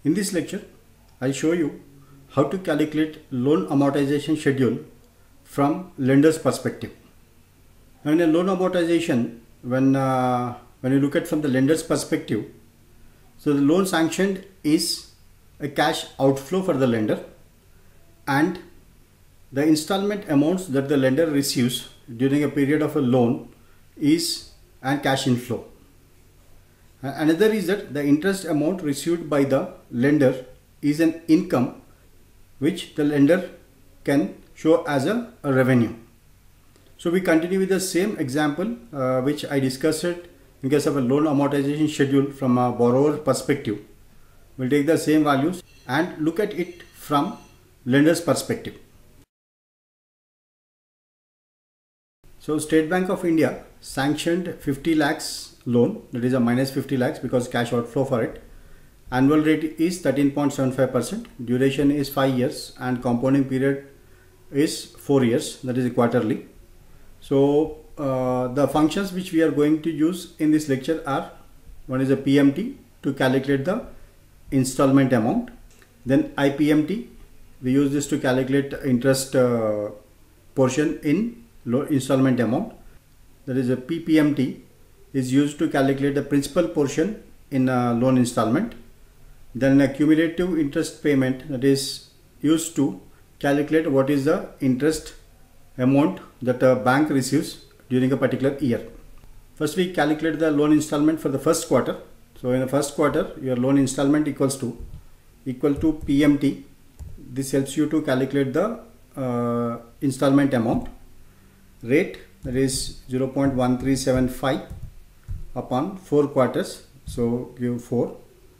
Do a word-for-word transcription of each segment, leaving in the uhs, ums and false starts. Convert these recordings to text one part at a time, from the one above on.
In this lecture, I'll show you how to calculate loan amortization schedule from lender's perspective. Now in a loan amortization, when, uh, when you look at from the lender's perspective, so the loan sanctioned is a cash outflow for the lender, and the installment amounts that the lender receives during a period of a loan is a cash inflow. Another is that the interest amount received by the lender is an income which the lender can show as a, a revenue. So we continue with the same example uh, which I discussed it in case of a loan amortization schedule from a borrower perspective. We'll take the same values and look at it from lender's perspective. So State Bank of India sanctioned fifty lakhs loan, that is a minus fifty lakhs because cash outflow for it. Annual rate is thirteen point seven five percent, duration is five years and compounding period is four years, that is quarterly. So uh, the functions which we are going to use in this lecture are, one is a P M T to calculate the installment amount, then I P M T, we use this to calculate interest uh, portion in loan installment amount, that is a P P M T is used to calculate the principal portion in a loan installment, then a cumulative interest payment that is used to calculate what is the interest amount that a bank receives during a particular year. First we calculate the loan installment for the first quarter. So in the first quarter your loan installment equals to equal to P M T. This helps you to calculate the uh, installment amount. Rate, that is zero point one three seven five upon four quarters, so give four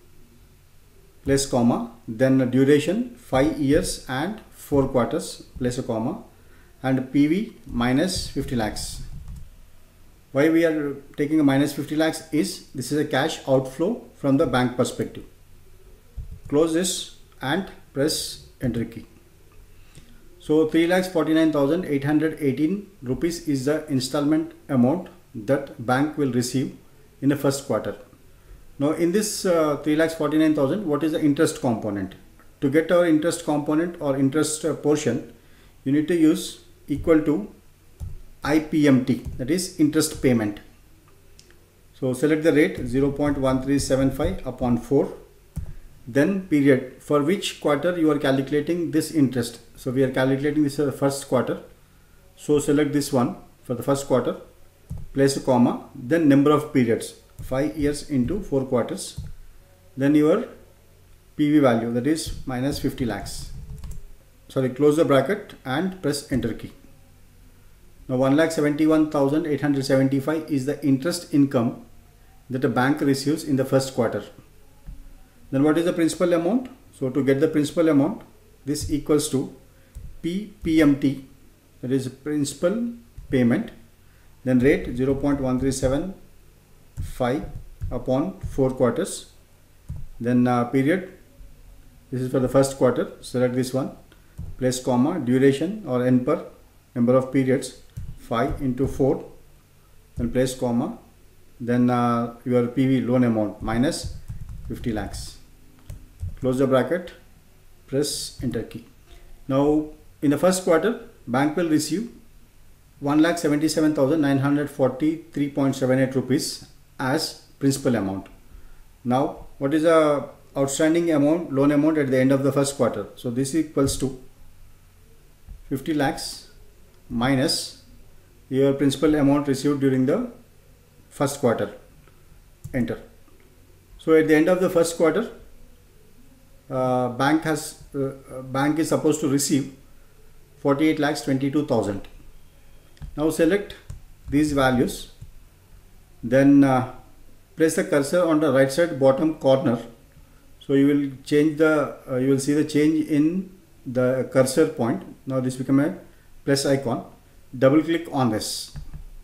plus comma, then the duration five years and four quarters plus a comma, and P V minus fifty lakhs. Why we are taking a minus fifty lakhs is this is a cash outflow from the bank perspective. Close this and press enter key. So three lakhs forty-nine thousand eight hundred eighteen rupees is the installment amount that bank will receive in the first quarter. Now in this uh, three lakhs forty-nine thousand, what is the interest component? To get our interest component or interest uh, portion, you need to use equal to I P M T, that is interest payment. So select the rate zero point one three seven five upon four, then period for which quarter you are calculating this interest. So we are calculating this for the first quarter, so select this one for the first quarter, place a comma, then number of periods, five years into four quarters, then your P V value, that is minus fifty lakhs. Sorry, close the bracket and press enter key. Now one lakh seventy-one thousand eight hundred seventy-five is the interest income that a bank receives in the first quarter. Then what is the principal amount? So to get the principal amount, this equals to P P M T, that is principal payment, then rate zero point one three seven five upon four quarters, then uh, period, this is for the first quarter, select this one, place comma, duration or N per, number of periods, five into four, then place comma, then uh, your P V loan amount minus fifty lakhs. Close the bracket, press enter key. Now in the first quarter, bank will receive one lakh seventy-seven thousand nine hundred forty-three point seven eight rupees as principal amount. Now what is the outstanding amount, loan amount at the end of the first quarter? So this equals to fifty lakhs minus your principal amount received during the first quarter. Enter. So at the end of the first quarter, uh, bank has uh, bank is supposed to receive forty-eight lakhs twenty-two thousand. Now select these values, then uh, place the cursor on the right side bottom corner. So you will change the uh, you will see the change in the cursor point. Now this become a plus icon. Double click on this.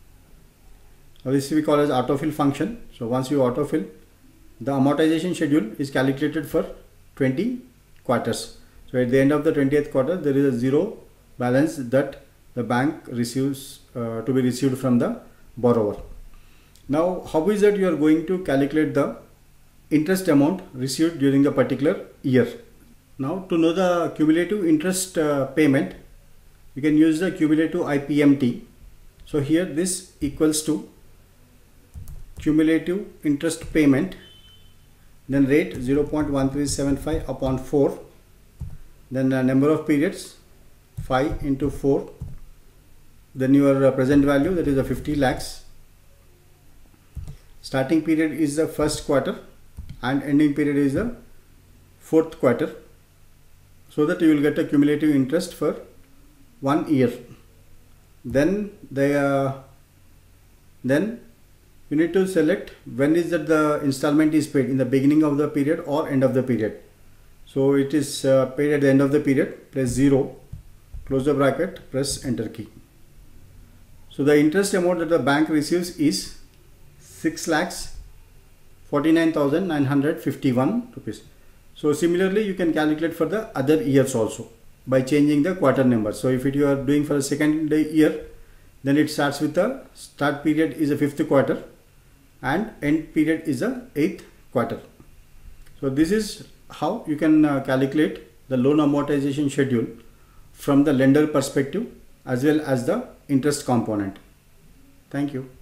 Now this we call as autofill function. So once you autofill, the amortization schedule is calculated for twenty quarters. So at the end of the twentieth quarter, there is a zero balance that the bank receives uh, to be received from the borrower. Now how is that you are going to calculate the interest amount received during the particular year. Now to know the cumulative interest uh, payment, you can use the cumulative I P M T. So here this equals to cumulative interest payment, then rate zero point one three seven five upon four, then the number of periods five into four, then your uh, present value, that is the fifty lakhs. Starting period is the first quarter and ending period is the fourth quarter, so that you will get a cumulative interest for one year. Then the uh, then you need to select when is that the installment is paid, in the beginning of the period or end of the period. So it is uh, paid at the end of the period, press zero, close the bracket, press enter key. So the interest amount that the bank receives is six lakhs forty-nine thousand nine hundred fifty-one rupees. So similarly you can calculate for the other years also by changing the quarter number. So if it, you are doing for a second year, then it starts with the start period is a fifth quarter and end period is a eighth quarter. So this is how you can uh, calculate the loan amortization schedule from the lender perspective as well as the interest component. Thank you.